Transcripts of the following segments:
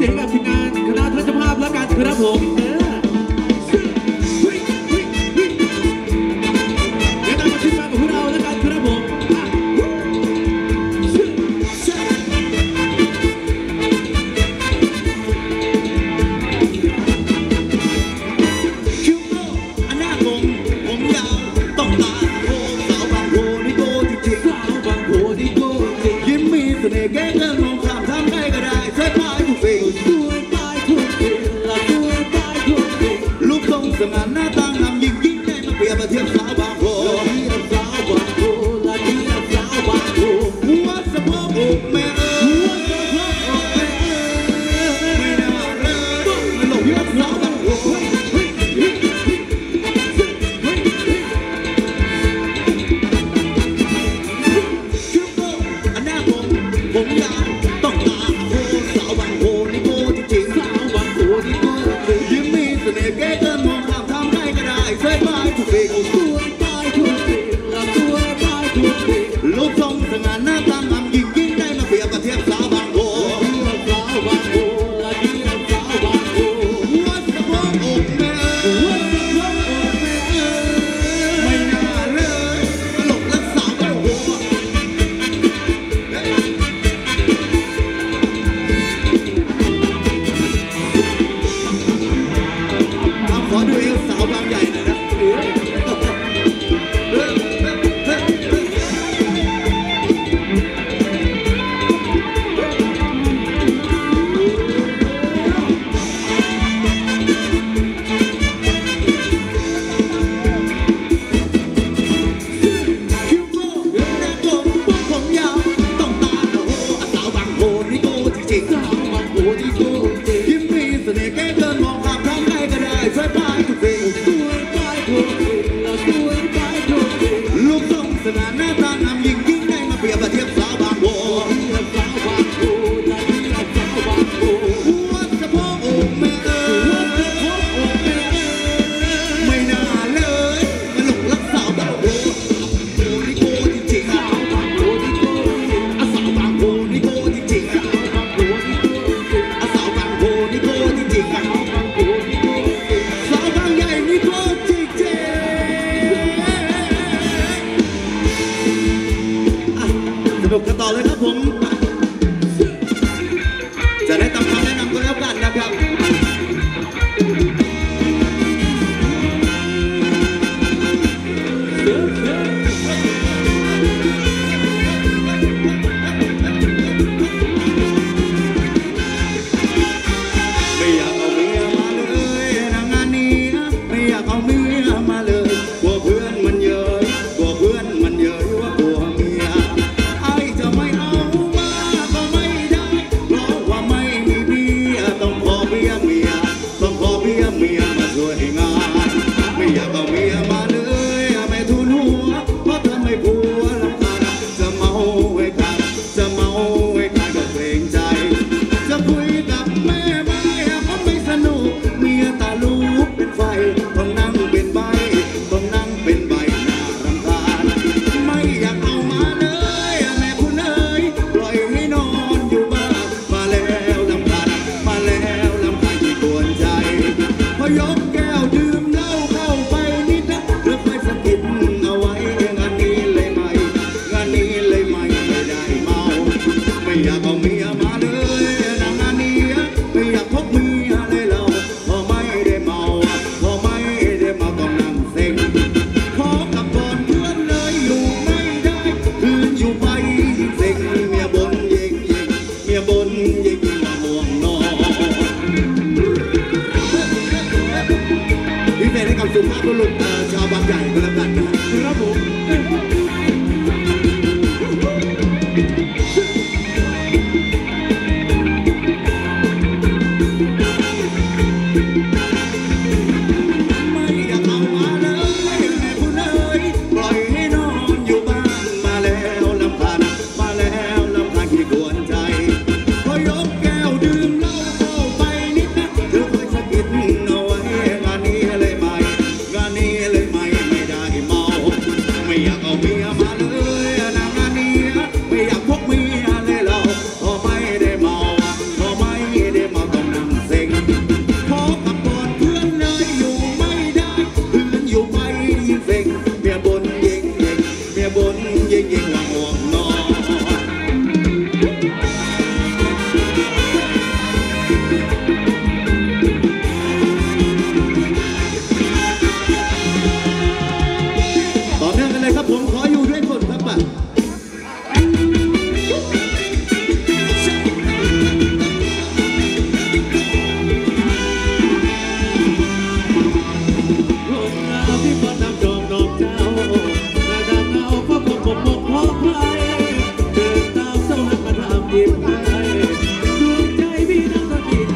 สียงกับทีมงานคณะท่านเจ้าภาพแล้วกันครับผมเดี๋ยวตามมาขึ้นมากับพวกเราแล้วกันครับผมคิ้วโตอันหน้ากลมผมยาวต้องตาโค้งสาวบางโพนี่โก้จริงๆสาวบางโพนี่โก้จริงยิ้มมีเสน่ห์แก้เงินมองข้ามทำได้ก็ได้ช่วยพายทุกสิ่งช่วยพายทุกสิ่งละช่วยพายทุกสิ่งรูปทรงสง่าหน้าตางามยิ่งยิ่งได้มาเปรียบเทียบสาวบางโพสาวบางโพละที่สาวบางโพหัวสะโพกอกแม่หัวสะโพกอกแม่ไม่น่าเลยมันหลงรักสาวบางโพผมยาวต้องตาโคสาวบางโพนี่โก้จริงๆสาวบางโพนี่โก้ยิ้มมีเสน่ห์แก้เกินมองข้ามทำได้ก็ได้ช่วยพายทุกสิ่งช่วยพายทุกสิ่งละช่วยพายทุกสิ่งรูปทรงสง่าหน้าตางามยิ่งยิ่งได้มาเปรียบเทียบสาวบางโพสาวบางโพละที่สาวบางโพหัวสะโพกอกแม่หัวสะโพกอกแม่ไม่น่าเลยหลงรักสาวบางโพขอดูเอวสาวบางใหญ่หน่อยนะคิ้วโก้หน้ากลมผมยาวต้องตาโอ้สาวบางโพนี่โก้จริงๆสาวบางโพนี่โก้จริงยิ้มมีเสน่ห์แก้เกินมองข้ามทำได้ก็ได้ช่วยพายทุกสิ่งช่วยพายทุกสิ่งแล้วช่วยพายทุกสิ่งรูปทรงสง่าหน้าตางามยิ่งยิ่งได้มาเปรียบเทียบสาวบางโพสาวบางโพละที่สาวบางโพหัวสะโพกอกแม่หัวสะโพกอกแม่ไม่น่าเลยมาหลงรักสาวบางโพโพนี่โก้จริงๆสาวบางโพนี่โก้สาวบางโพนี่โก้จริงๆสาวบางโพนี่โก้สาวบางโพนี่โก้จริงๆสาวบางโพนี่โก้สาวบางใหญ่นี่โก้จริงๆสนุกกันต่อเลยครับผมจะได้ตามคำแนะนำก็แล้วกันนะครับไม่อยากเอาเมียมาเลยนะงานนี้ไม่อยากเอาเมียมาเลยกลัวเพื่อนมันเย้ยกลัวเพื่อนมันเย้ยว่ากลัวเมียไอ้จะไม่เอามาก็ไม่ได้เพราะว่าไม่มีเมียต้องขอเมียต้องขอเมียมาช่วยงานไม่อยากเอาเมียมาเลยไม่ทุนหัวเพราะเธอไม่ผัวลำคาญจะเมาให้กันจะเมาให้กันก็เกรงใจจะคุยกับแม่ไม่ก็ไม่สนุกเมียตาลูกเป็นไฟต้องนั่งเป็นใบต้องนั่งเป็นใบน่ารำคาญไม่อยากเอามาเลยแม่คุณเอ๋ยปล่อยให้นอนอยู่บ้านมาแล้วลำคาญที่กวนใจพอยกแก้วดื่มเหล้าเข้าไปนิดนะเลือกไปสะกิดเอาไว้งานนี้เลยไหมไม่ได้เมาไม่อยากเอาเมียมาเลยนะงานนี้ไม่อยากพบเมียเลยเราพอไม่ได้เมาต้องนั่งเซ็งขอกลับก่อนเพื่อนเลยอยู่ไม่ได้คืนอยู่ไปยิ่งเซ็งเมียบนยิ่งมาห่วงนอนพิเศษให้กับสุภาพบุรุษชาวบางใหญ่ก็แล้วกันนะครับผมไม่อยากเอามาเลยแม่คุณเอ๋ยปล่อยให้นอนอยู่บ้านมาแล้วลำคาญที่กวนใจพอยกแก้วดื่มเหล้าเข้าไปนิดนะเธอคอยสะกิดเอาไว้งานนี้เลยไหม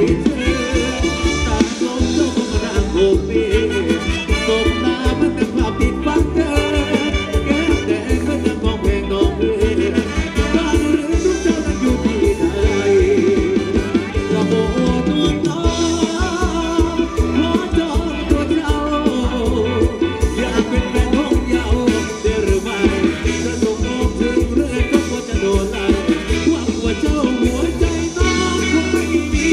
ให้เธอตาลมโลกมาดังโบกเบสบตาเหมือนกับภาพติดฝันเธอแก้มแดงเหมือนกับมองเพลงน้องเอ๋บ้านหรือทุกเจ้านั้นอยู่ที่ไหนละโมตัวน้องขอจองตัวเจ้าอยากเป็นแฟนของเยาได้หรือไม่จะส่งน้องถึงเรือนก็ควรจะโดนไล่หวังว่าเจ้าหัวใจน้องคงไม่มี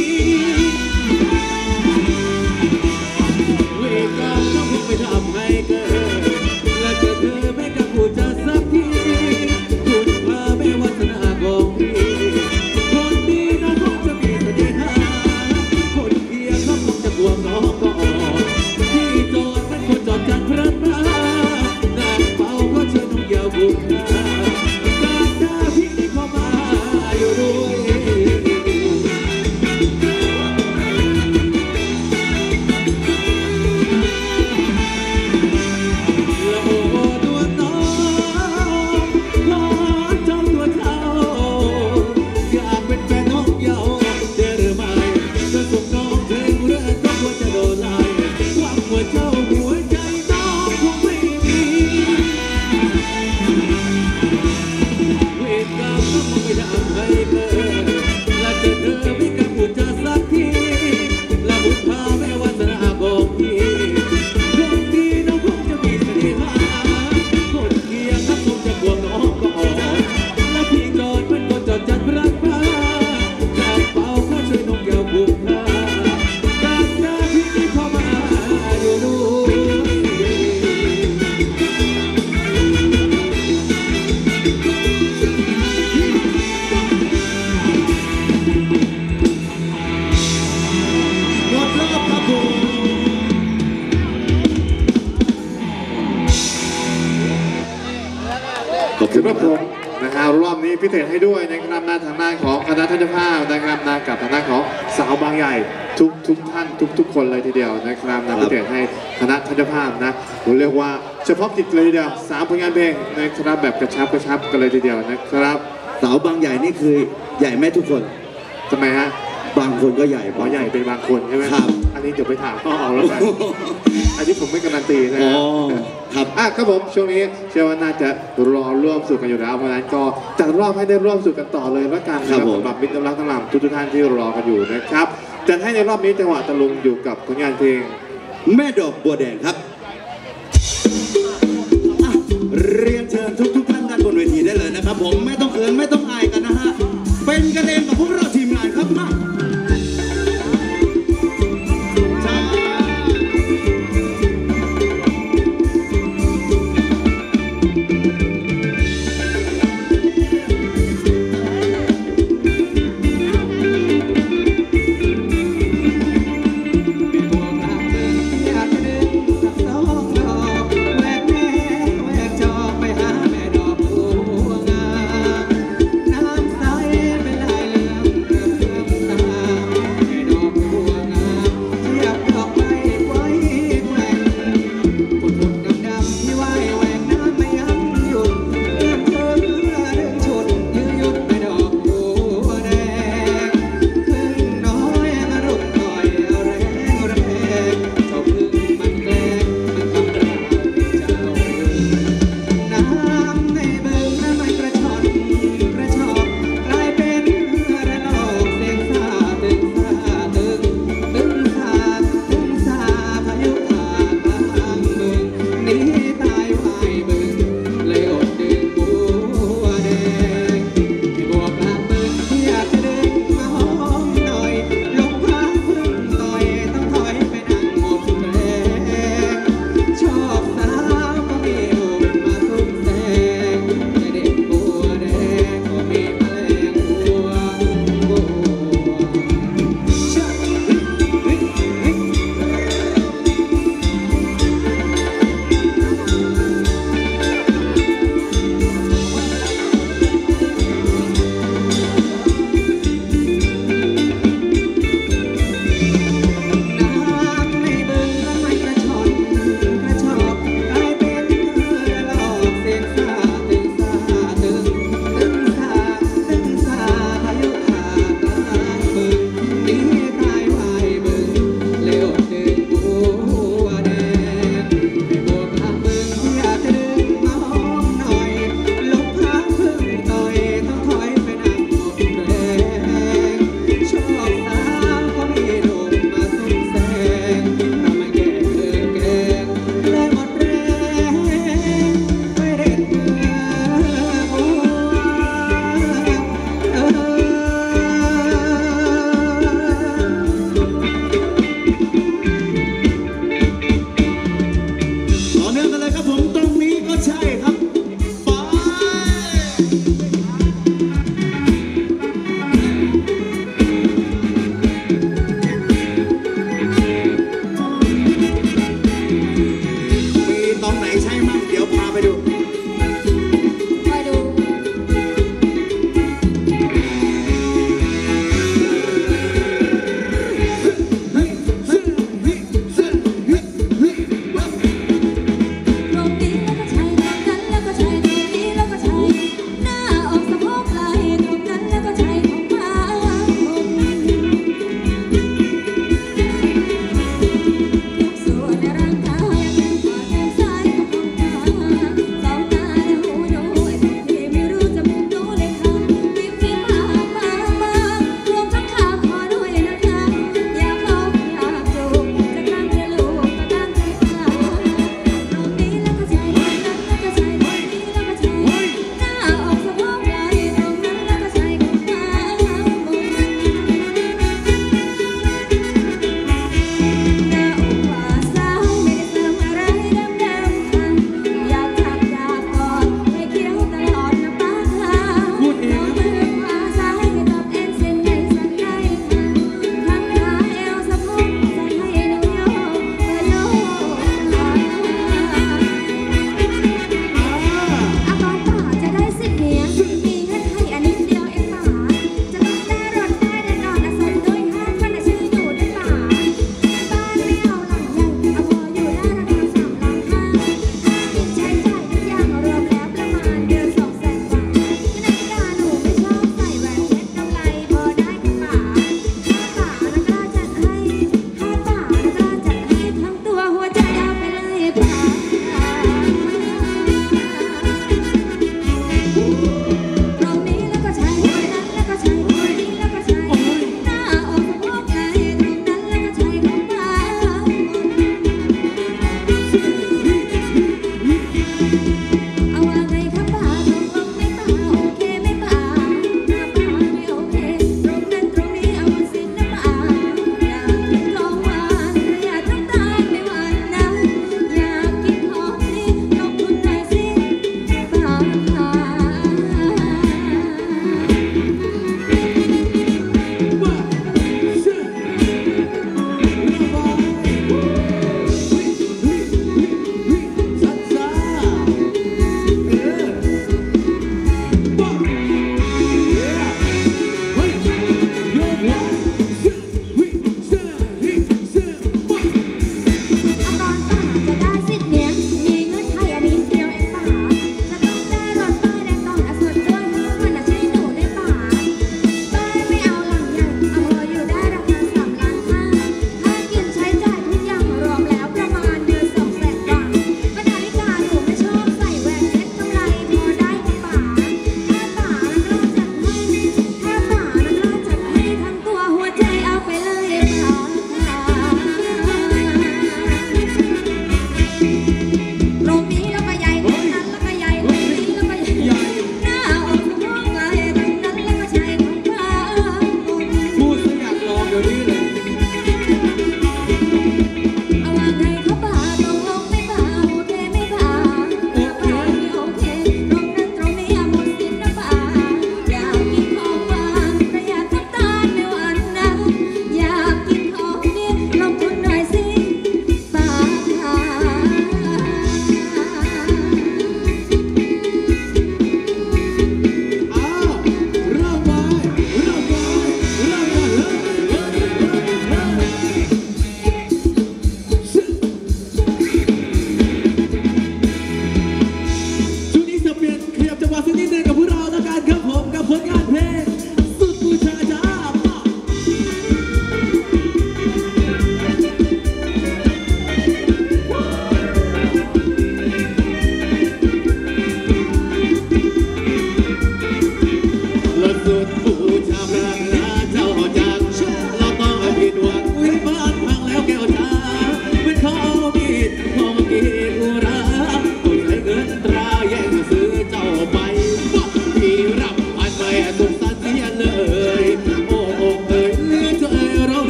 เวรกรรมน้องคงไม่ทำให้เกิดและเจอเธอไม่กล้าพูดจะสักทีคุณพาไม่วาสนาของพี่คนดีน้องคงจะมีเสน่หาคนเคียงเขาคงจะกลัวน้องก็อ่อนที่จอดเป็นคนจอดจันทร์พระนานางเป่าก็เชิญน้องเยาวบุญการหน้าพี่นี่เข้ามาอยู่ด้วยละโอ้ตัวน้องขอจองตัวเจ้าอยากเป็นแฟนน้องเยาได้หรือไม่จะส่งน้องถึงเรือนก็ควรจะโดนไล่หวังว่าเจ้าหัวใจน้องคงไม่มีเวรกรรมน้องคงไม่ทำให้เกิดและเจอเธอไม่กล้าพูดจะสักทีและบุญพาไม่วาสนาของพี่คนดีน้องคงจะมีเสน่หาคนเคียงน้องคงจะกลัวน้องก็อ่อนและพี่จอดเป็นคนจอดจันทร์พระนจากเป่าก็ช่วยน้องแก้วบุญการหน้าพี่นี่เข้ามาอยู่ด้วยหมดรอบครับผมขอบคุณครับผมนะครับรอบนี้พิเศษให้ด้วยนะครับหน้าทางด้านของคณะท่านเจ้าภาพนะครับนะกับทางด้านของสาวบางใหญ่ทุกท่านทุกคนเลยทีเดียวนะครับนะพิเศษให้คณะท่านเจ้าภาพนะผมเรียกว่าเฉพาะกิจเลยทีเดียว3 ผลงานเพลงนะครับแบบกระชับกันเลยทีเดียวนะครับสาวบางใหญ่นี่คือใหญ่แม่ทุกคนทำไมฮะบางคนก็ใหญ่หมอใหญ่เป็นบางคนใช่ไหมครับอันนี้เดี๋ยวไปถามพ่อเอาแล้วกันอันนี้ผมไม่การันตีนะอ๋อครับครับผมช่วงนี้เชื่อว่าน่าจะรอร่วมสุขกันอยู่แล้วเพราะฉะนั้นก็จัดรอบให้ได้ร่วมสุขกันต่อเลยแล้วกันนะครับสำหรับมิตรรักทั้งหลายทุกท่านที่รอกันอยู่นะครับจัดให้ในรอบนี้จังหวะตะลุงอยู่กับผลงานเพลงแม่ดอกบัวแดงครับอ่ะเรียนเชิญทุกท่านด้านบนเวทีได้เลยนะครับผมไม่ต้องเขินไม่ต้องอายกันนะฮะเป็นกันเองกับพวกเราทีมงานครับมา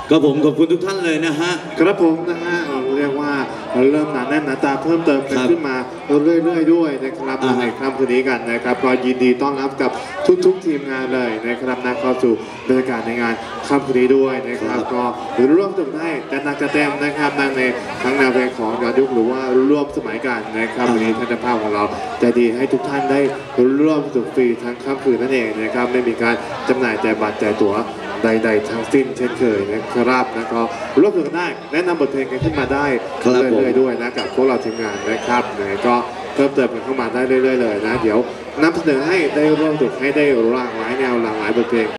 ก็ผมขอบคุณทุกท่านเลยนะฮะครับผมนะฮะเรียกว่าเริ่มหนาแน่นหนาตาเพิ่มเติมกันขึ้นมาเรื่อยๆด้วยนะครับในค่ำคืนนี้กันนะครับก็ยินดีต้อนรับกับทุกๆทีมงานเลยนะครับนะเข้าสู่บรรยากาศในงานค่ำคืนนี้ด้วยนะครับก็ร่วมสนุกได้แต่หนักจะเต็มนะครับในทั้งแนวเพลงของย้อนยุคหรือว่าร่วมสมัยกันนะครับวันนี้ท่านเจ้าภาพของเราใจดีให้ทุกท่านได้ร่วมสนุกฟรีทั้งค่ำคืนนั่นเองนะครับไม่มีการจำหน่ายแต่บัตรแต่ตั๋วใดๆทั้งสิ้นเช่นเคยนะครับแล้วก็ร่วมสนุกได้แนะนำบทเพลงกันขึ้นมาได้เรื่อยๆด้วยนะกับพวกเราทีมงานนะครับก็เพิ่มเติมกันเข้ามาได้เรื่อยๆเลยนะเดี๋ยวนำเสนอให้ได้ร่วมสนุกให้ได้หลากหลายแนวหลากหลายบทเพลง